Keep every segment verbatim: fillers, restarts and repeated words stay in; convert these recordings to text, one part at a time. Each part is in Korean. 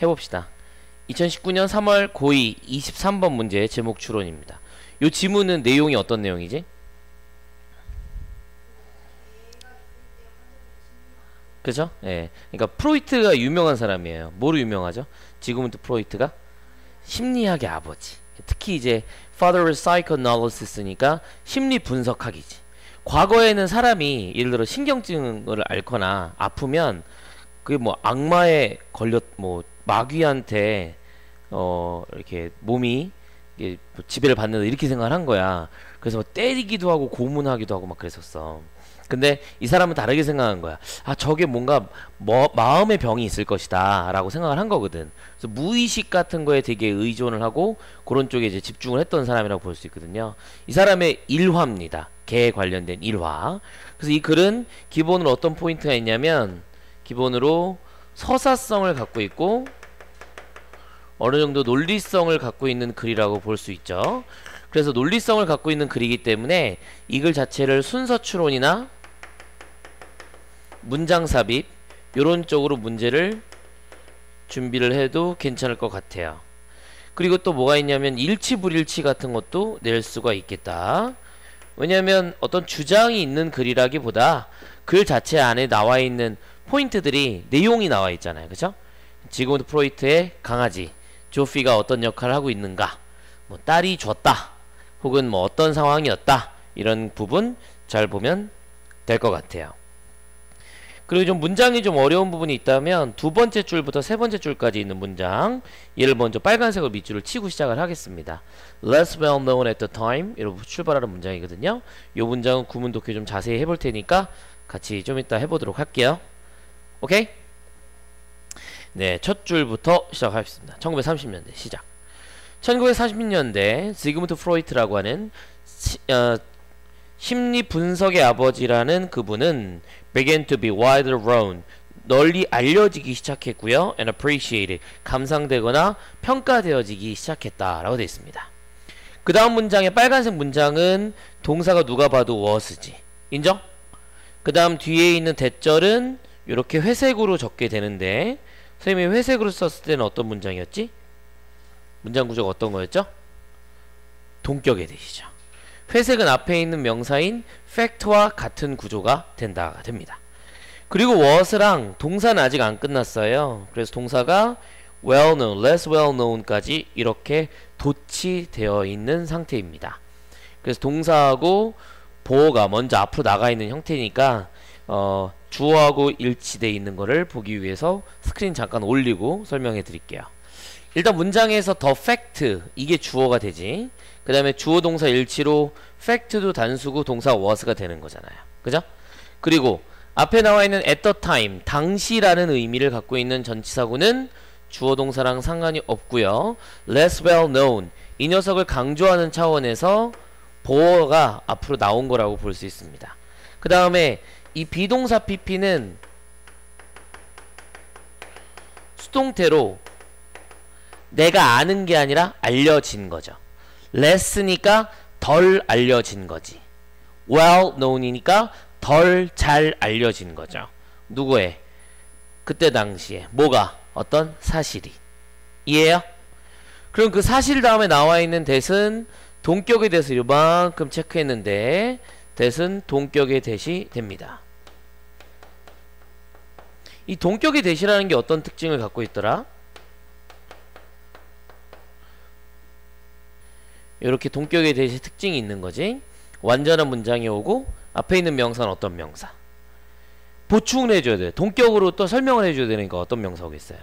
해봅시다. 이천십구 년 삼월 고이 이십삼 번 문제 제목 추론입니다. 요 지문은 내용이 어떤 내용이지? 그죠? 예. 그러니까 프로이트가 유명한 사람이에요. 뭐로 유명하죠? 지금은 또 프로이트가 심리학의 아버지. 특히 이제 Father of Psychoanalysis니까 심리 분석학이지. 과거에는 사람이 예를 들어 신경증을 앓거나 아프면 그게 뭐 악마에 걸렸 뭐 마귀한테 어 이렇게 몸이 이게 뭐 지배를 받는다 이렇게 생각을 한 거야. 그래서 뭐 때리기도 하고 고문하기도 하고 막 그랬었어. 근데 이 사람은 다르게 생각한 거야. 아, 저게 뭔가 뭐, 마음의 병이 있을 것이다 라고 생각을 한 거거든. 그래서 무의식 같은 거에 되게 의존을 하고 그런 쪽에 이제 집중을 했던 사람이라고 볼 수 있거든요. 이 사람의 일화입니다. 개에 관련된 일화. 그래서 이 글은 기본으로 어떤 포인트가 있냐면 기본으로 서사성을 갖고 있고 어느 정도 논리성을 갖고 있는 글이라고 볼 수 있죠. 그래서 논리성을 갖고 있는 글이기 때문에 이 글 자체를 순서 추론이나 문장 삽입 요런 쪽으로 문제를 준비를 해도 괜찮을 것 같아요. 그리고 또 뭐가 있냐면 일치 불일치 같은 것도 낼 수가 있겠다. 왜냐면 어떤 주장이 있는 글이라기보다 글 자체 안에 나와 있는 포인트들이 내용이 나와 있잖아요. 그죠? 지금부터 프로이트의 강아지 조피가 어떤 역할을 하고 있는가, 뭐 딸이 줬다 혹은 뭐 어떤 상황이었다 이런 부분 잘 보면 될 것 같아요. 그리고 좀 문장이 좀 어려운 부분이 있다면 두 번째 줄부터 세 번째 줄까지 있는 문장, 얘를 먼저 빨간색으로 밑줄을 치고 시작을 하겠습니다. Less well known at the time 이렇게 출발하는 문장이거든요. 이 문장은 구문 독해 좀 자세히 해볼 테니까 같이 좀 이따 해보도록 할게요. 오케이? 네, 첫 줄부터 시작하겠습니다. 천구백삼십 년대 시작. 천구백사십 년대 지그문트 프로이트라고 하는 시, 어, 심리 분석의 아버지라는 그분은 began to be widely known, 널리 알려지기 시작했고요. and appreciated, 감상되거나 평가되어지기 시작했다라고 되어 있습니다. 그 다음 문장의 빨간색 문장은 동사가 누가 봐도 was지. 인정? 그 다음 뒤에 있는 대절은 이렇게 회색으로 적게 되는데 선생님이 회색으로 썼을 때는 어떤 문장이었지? 문장 구조가 어떤 거였죠? 동격의 대시죠. 회색은 앞에 있는 명사인 fact와 같은 구조가 된다가 됩니다. 그리고 was랑 동사는 아직 안 끝났어요. 그래서 동사가 well known, less well known까지 이렇게 도치되어 있는 상태입니다. 그래서 동사하고 보어가 먼저 앞으로 나가 있는 형태니까 어, 주어하고 일치되어 있는 거를 보기 위해서 스크린 잠깐 올리고 설명해 드릴게요. 일단 문장에서 the fact 이게 주어가 되지. 그 다음에 주어 동사 일치로 fact도 단수고 동사 was가 되는 거잖아요. 그죠? 그리고 앞에 나와 있는 at the time 당시라는 의미를 갖고 있는 전치사구는 주어 동사랑 상관이 없고요. less well known 이 녀석을 강조하는 차원에서 보어가 앞으로 나온 거라고 볼 수 있습니다. 그 다음에 이 비동사 pp는 수동태로 내가 아는 게 아니라 알려진 거죠. less니까 덜 알려진 거지. well known이니까 덜 잘 알려진 거죠. 누구의? 그때 당시에 뭐가? 어떤 사실이. 이해해요? 그럼 그 사실 다음에 나와 있는 that은 동격의 that을 요만큼 체크했는데 that은 동격의 that이 됩니다. 이 동격의 that이라는 게 어떤 특징을 갖고 있더라? 이렇게 동격의 that의 특징이 있는 거지. 완전한 문장이 오고 앞에 있는 명사는 어떤 명사? 보충을 해줘야 돼. 동격으로 또 설명을 해줘야 되니까 어떤 명사 오겠어요?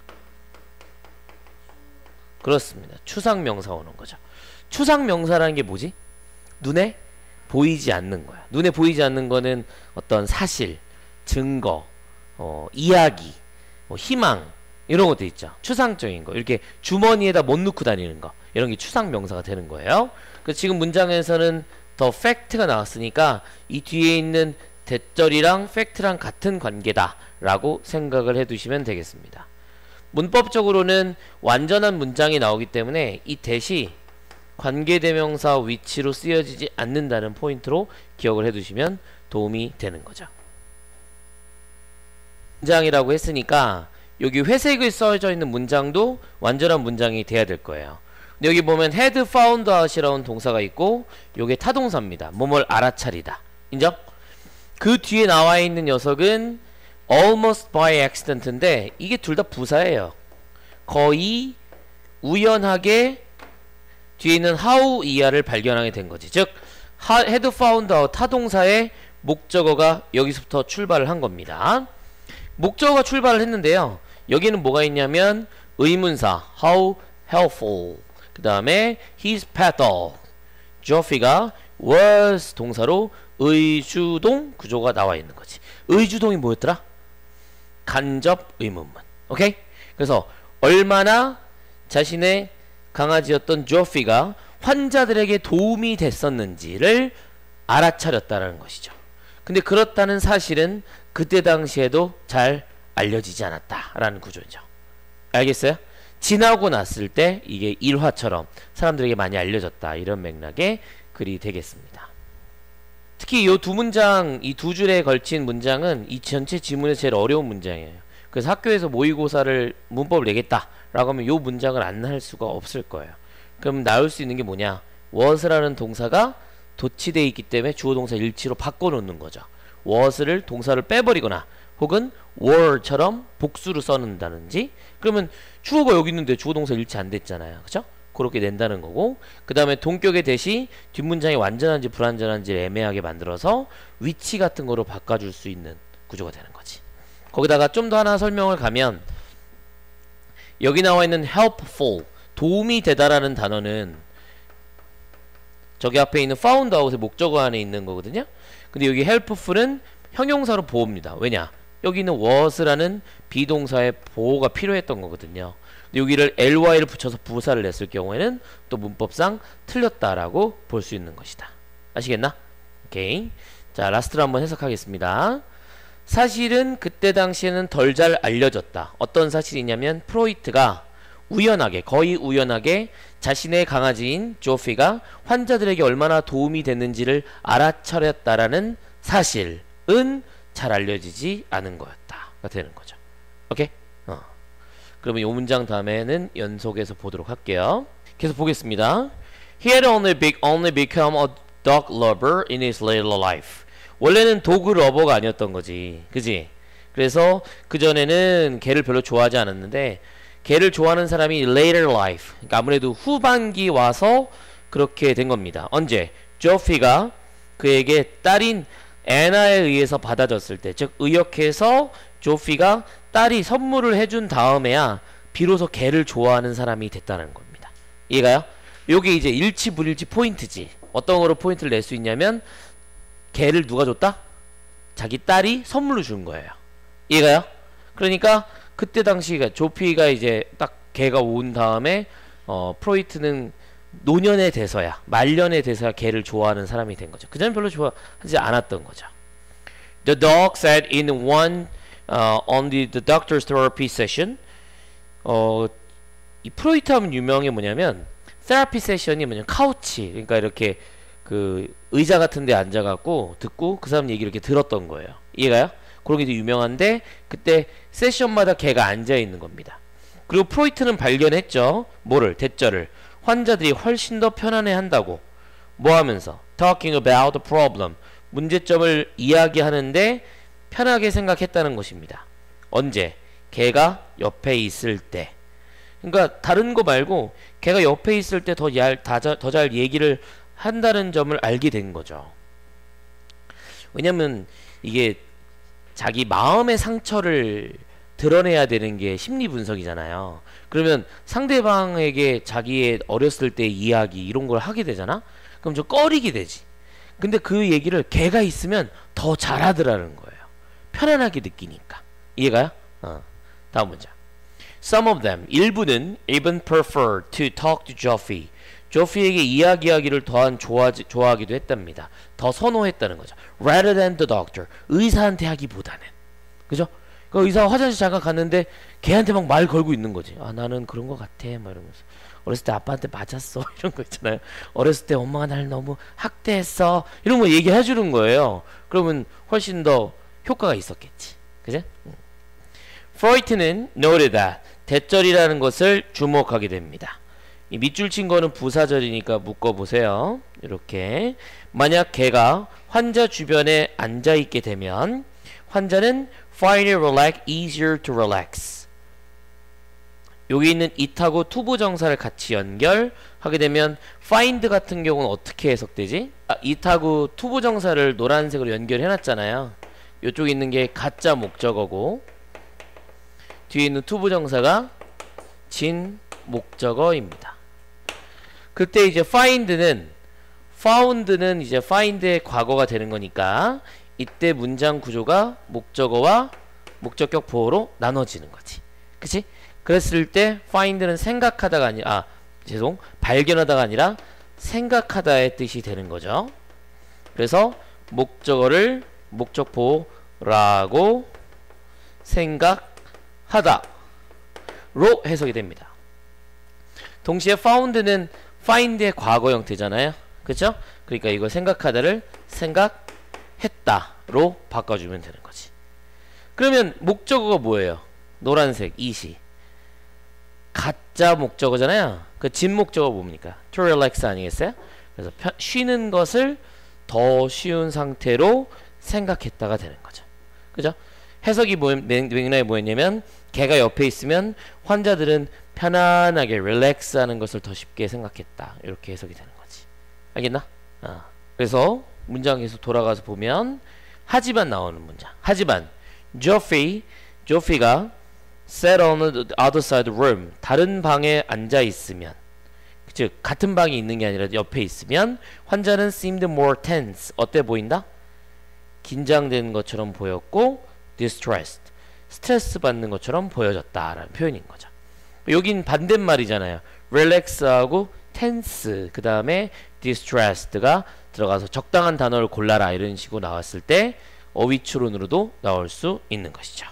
그렇습니다. 추상명사 오는 거죠. 추상명사라는 게 뭐지? 눈에 보이지 않는 거야. 눈에 보이지 않는 거는 어떤 사실, 증거, 어, 이야기, 뭐 희망 이런 것도 있죠. 추상적인 거. 이렇게 주머니에다 못 넣고 다니는 거. 이런 게 추상명사가 되는 거예요. 그래서 지금 문장에서는 더 팩트가 나왔으니까 이 뒤에 있는 대절이랑 팩트랑 같은 관계다 라고 생각을 해두시면 되겠습니다. 문법적으로는 완전한 문장이 나오기 때문에 이 대시 관계대명사 위치로 쓰여지지 않는다는 포인트로 기억을 해두시면 도움이 되는 거죠. 문장이라고 했으니까 여기 회색을 써져 있는 문장도 완전한 문장이 돼야 될 거예요. 근데 여기 보면 had found out이라는 동사가 있고 요게 타동사입니다. 뭐뭘 알아차리다. 인정? 그 뒤에 나와 있는 녀석은 almost by accident인데 이게 둘 다 부사예요. 거의 우연하게 뒤에 있는 how 이하를 발견하게 된 거지. 즉 had found out 타동사의 목적어가 여기서부터 출발을 한 겁니다. 목적어가 출발을 했는데요. 여기는 뭐가 있냐면 의문사 how helpful, 그 다음에 his petal, Geoffrey가 was 동사로 의주동 구조가 나와 있는 거지. 의주동이 뭐였더라? 간접 의문문. 오케이? 그래서 얼마나 자신의 강아지였던 Geoffrey가 환자들에게 도움이 됐었는지를 알아차렸다는 것이죠. 근데 그렇다는 사실은 그때 당시에도 잘 알려지지 않았다라는 구조죠. 알겠어요? 지나고 났을 때 이게 일화처럼 사람들에게 많이 알려졌다, 이런 맥락의 글이 되겠습니다. 특히 이 두 문장, 이 두 줄에 걸친 문장은 이 전체 지문에서 제일 어려운 문장이에요. 그래서 학교에서 모의고사를 문법을 내겠다라고 하면 이 문장을 안 할 수가 없을 거예요. 그럼 나올 수 있는 게 뭐냐? was라는 동사가 도치되어 있기 때문에 주어 동사 일치로 바꿔놓는 거죠. was를 동사를 빼버리거나 혹은 were처럼 복수로 써놓는다든지, 그러면 주어가 여기 있는데 주어 동사 일치 안 됐잖아요. 그죠? 그렇게 낸다는 거고, 그 다음에 동격의 대시 뒷문장이 완전한지 불완전한지를 애매하게 만들어서 위치 같은 거로 바꿔줄 수 있는 구조가 되는 거지. 거기다가 좀 더 하나 설명을 가면 여기 나와 있는 helpful, 도움이 되다라는 단어는 저기 앞에 있는 found out의 목적어 안에 있는 거거든요. 근데 여기 helpful은 형용사로 보호입니다. 왜냐? 여기는 was라는 비동사의 보호가 필요했던 거거든요. 근데 여기를 ly를 붙여서 부사를 냈을 경우에는 또 문법상 틀렸다라고 볼 수 있는 것이다. 아시겠나? 오케이. 자, 라스트로 한번 해석하겠습니다. 사실은 그때 당시에는 덜 잘 알려졌다. 어떤 사실이냐면 프로이트가 우연하게, 거의 우연하게 자신의 강아지인 조피가 환자들에게 얼마나 도움이 됐는지를 알아차렸다라는 사실은 잘 알려지지 않은 거였다가 되는 거죠. 오케이? 어. 그러면 이 문장 다음에는 연속해서 보도록 할게요. 계속 보겠습니다. He had only, be, only become a dog lover in his later life. 원래는 도그 러버가 아니었던 거지. 그지? 그래서 그전에는 개를 별로 좋아하지 않았는데 개를 좋아하는 사람이 later life, 그러니까 아무래도 후반기 와서 그렇게 된 겁니다. 언제? 조피가 그에게 딸인 애나에 의해서 받아졌을 때, 즉 의역해서 조피가 딸이 선물을 해준 다음에야 비로소 개를 좋아하는 사람이 됐다는 겁니다. 이해가요? 요게 이제 일치 불일치 포인트지. 어떤 거로 포인트를 낼 수 있냐면 개를 누가 줬다? 자기 딸이 선물로 준 거예요. 이해가요? 그러니까 그때 당시가 조피가 이제 딱 개가 온 다음에 어 프로이트는 노년에 돼서야, 말년에 돼서야 개를 좋아하는 사람이 된 거죠. 그전엔 별로 좋아하지 않았던 거죠. The dog sat in one uh, on the, the doctor's therapy session. 어, 이 프로이트 하면 유명한 뭐냐면 테라피 세션이 뭐냐면 카우치, 그러니까 이렇게 그 의자 같은 데 앉아갖고 듣고 그 사람 얘기를 이렇게 들었던 거예요. 이해가요? 그런 게 유명한데 그때 세션마다 걔가 앉아있는 겁니다. 그리고 프로이트는 발견했죠. 뭐를? 대절을. 환자들이 훨씬 더 편안해 한다고. 뭐 하면서? Talking about the problem. 문제점을 이야기하는데 편하게 생각했다는 것입니다. 언제? 걔가 옆에 있을 때. 그러니까 다른 거 말고 걔가 옆에 있을 때 더 더 잘 얘기를 한다는 점을 알게 된 거죠. 왜냐면 이게 자기 마음의 상처를 드러내야 되는 게 심리 분석이잖아요. 그러면 상대방에게 자기의 어렸을 때 이야기 이런 걸 하게 되잖아? 그럼 좀 꺼리게 되지. 근데 그 얘기를 걔가 있으면 더 잘하더라는 거예요. 편안하게 느끼니까. 이해가요? 어. 다음 문장. Some of them, 일부는 even prefer to talk to Geoffrey. 조피에게 이야기하기를 더한 좋아하지, 좋아하기도 했답니다. 더 선호했다는 거죠. Rather than the doctor. 의사한테 하기보다는. 그죠? 그 의사가 화장실 잠깐 갔는데 걔한테 막 말 걸고 있는 거지. 아, 나는 그런 거 같아. 막 이러면서. 어렸을 때 아빠한테 맞았어. 이런 거 있잖아요. 어렸을 때 엄마가 날 너무 학대했어. 이런 거 얘기해 주는 거예요. 그러면 훨씬 더 효과가 있었겠지. 그죠? 프로이트는 noted that 대절이라는 것을 주목하게 됩니다. 이 밑줄 친 거는 부사절이니까 묶어보세요. 이렇게 만약 걔가 환자 주변에 앉아있게 되면 환자는 find it relax, easier to relax. 여기 있는 it하고 투부정사를 같이 연결하게 되면 find 같은 경우는 어떻게 해석되지? 아, it하고 투부정사를 노란색으로 연결해놨잖아요. 이쪽에 있는 게 가짜 목적어고 뒤에 있는 투부정사가 진 목적어입니다. 그때 이제 find는 found는 이제 find의 과거가 되는 거니까 이때 문장 구조가 목적어와 목적격 보호로 나눠지는 거지. 그치? 그랬을 때 find는 생각하다가 아니라 아 죄송 발견하다가 아니라 생각하다의 뜻이 되는 거죠. 그래서 목적어를 목적 보호라고 생각하다 로 해석이 됩니다. 동시에 found는 find의 과거 형태잖아요. 그쵸? 그러니까 이거 생각하다를 생각했다로 바꿔주면 되는 거지. 그러면 목적어가 뭐예요? 노란색 이시 가짜 목적어잖아요. 그 진 목적어 뭡니까? to relax 아니겠어요? 그래서 편, 쉬는 것을 더 쉬운 상태로 생각했다가 되는 거죠. 그죠? 해석이 뭐, 맥락이 뭐였냐면 걔가 옆에 있으면 환자들은 편안하게 릴렉스 하는 것을 더 쉽게 생각했다. 이렇게 해석이 되는 거지. 알겠나? 어. 그래서 문장에서 돌아가서 보면 하지만 나오는 문장. 하지만 조피, 조피가 sat on the other side of the room. 다른 방에 앉아 있으면 즉 같은 방에 있는 게 아니라 옆에 있으면 환자는 seemed more tense. 어때 보인다? 긴장된 것처럼 보였고 distressed. 스트레스 받는 것처럼 보여졌다라는 표현인 거죠. 여긴 반대말이잖아요. relax하고 tense 그 다음에 distressed가 들어가서 적당한 단어를 골라라 이런 식으로 나왔을 때 어휘추론으로도 나올 수 있는 것이죠.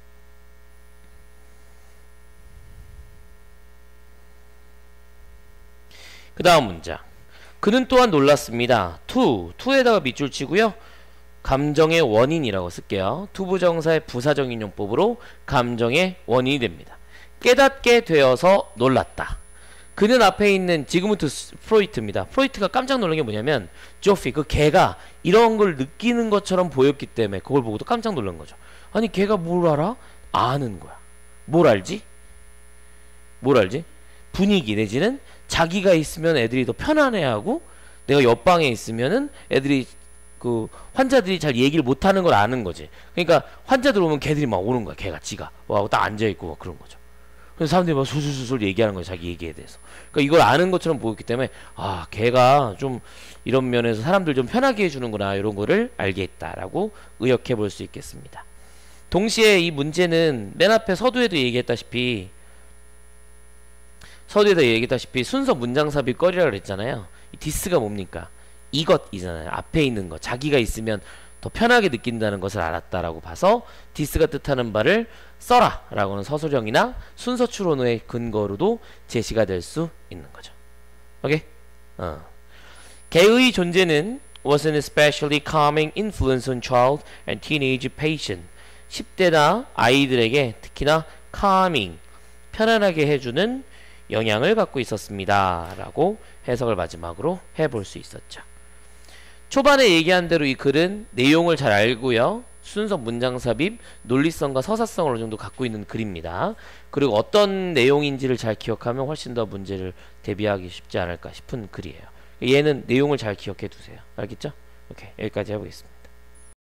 그 다음 문장. 그는 또한 놀랐습니다. to, to에다가 밑줄 치고요. 감정의 원인이라고 쓸게요. 투부정사의 부사적인 용법으로 감정의 원인이 됩니다. 깨닫게 되어서 놀랐다. 그는 앞에 있는 지그문트 프로이트입니다. 프로이트가 깜짝 놀란 게 뭐냐면 조피 그 걔가 이런 걸 느끼는 것처럼 보였기 때문에 그걸 보고도 깜짝 놀란 거죠. 아니 걔가 뭘 알아? 아는 거야. 뭘 알지? 뭘 알지? 분위기 내지는 자기가 있으면 애들이 더 편안해하고 내가 옆방에 있으면은 애들이 그 환자들이 잘 얘기를 못하는 걸 아는 거지. 그러니까 환자들 오면 걔들이 막 오는 거야. 걔가 지가 와 딱 앉아있고 막 그런 거죠. 그래서 사람들이 막 술술술 얘기하는 거야. 자기 얘기에 대해서. 그러니까 이걸 아는 것처럼 보였기 때문에 아 걔가 좀 이런 면에서 사람들 좀 편하게 해주는구나 이런 거를 알겠다라고 의역해 볼 수 있겠습니다. 동시에 이 문제는 맨 앞에 서두에도 얘기했다시피 서두에도 얘기했다시피 순서 문장 삽입 거리라 그랬잖아요. 이 디스가 뭡니까? 이것이잖아요. 앞에 있는 것. 자기가 있으면 더 편하게 느낀다는 것을 알았다라고 봐서 디스가 뜻하는 바를 써라 라고는 서술형이나 순서 추론의 근거로도 제시가 될 수 있는 거죠. 오케이? 어. 개의 존재는 was an especially calming influence on child and teenage patient. 십 대나 아이들에게 특히나 calming, 편안하게 해주는 영향을 갖고 있었습니다. 라고 해석을 마지막으로 해볼 수 있었죠. 초반에 얘기한 대로 이 글은 내용을 잘 알고요. 순서 문장 삽입, 논리성과 서사성을 어느 정도 갖고 있는 글입니다. 그리고 어떤 내용인지를 잘 기억하면 훨씬 더 문제를 대비하기 쉽지 않을까 싶은 글이에요. 얘는 내용을 잘 기억해 두세요. 알겠죠? 오케이, 여기까지 해보겠습니다.